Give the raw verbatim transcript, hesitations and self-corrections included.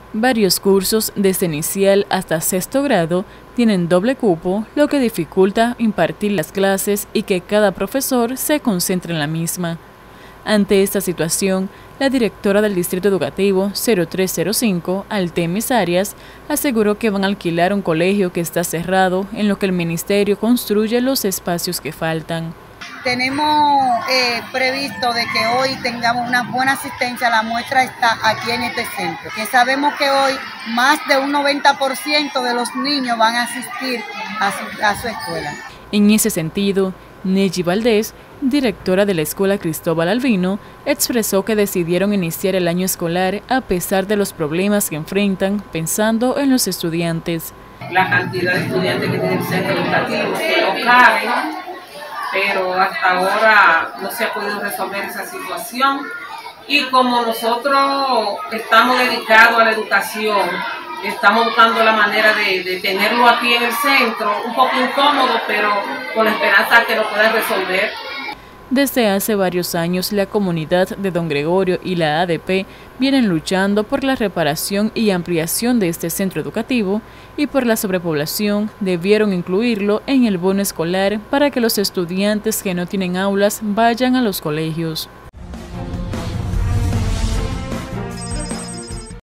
Varios cursos, desde inicial hasta sexto grado, tienen doble cupo, lo que dificulta impartir las clases y que cada profesor se concentre en la misma. Ante esta situación, la directora del Distrito Educativo cero tres cero cinco, Altemis Arias, aseguró que van a alquilar un colegio que está cerrado, en lo que el ministerio construye los espacios que faltan. Tenemos eh, previsto de que hoy tengamos una buena asistencia. La muestra está aquí en este centro, que sabemos que hoy más de un noventa por ciento de los niños van a asistir a su, a su escuela. En ese sentido, Neji Valdés, directora de la Escuela Cristóbal Albino, expresó que decidieron iniciar el año escolar a pesar de los problemas que enfrentan, pensando en los estudiantes. La cantidad de estudiantes que tiene el centro educativo que no caben, pero hasta ahora no se ha podido resolver esa situación. Y como nosotros estamos dedicados a la educación, estamos buscando la manera de, de tenerlo aquí en el centro, un poco incómodo, pero con la esperanza que lo puedan resolver. Desde hace varios años, la comunidad de Don Gregorio y la A D P vienen luchando por la reparación y ampliación de este centro educativo, y por la sobrepoblación debieron incluirlo en el bono escolar para que los estudiantes que no tienen aulas vayan a los colegios.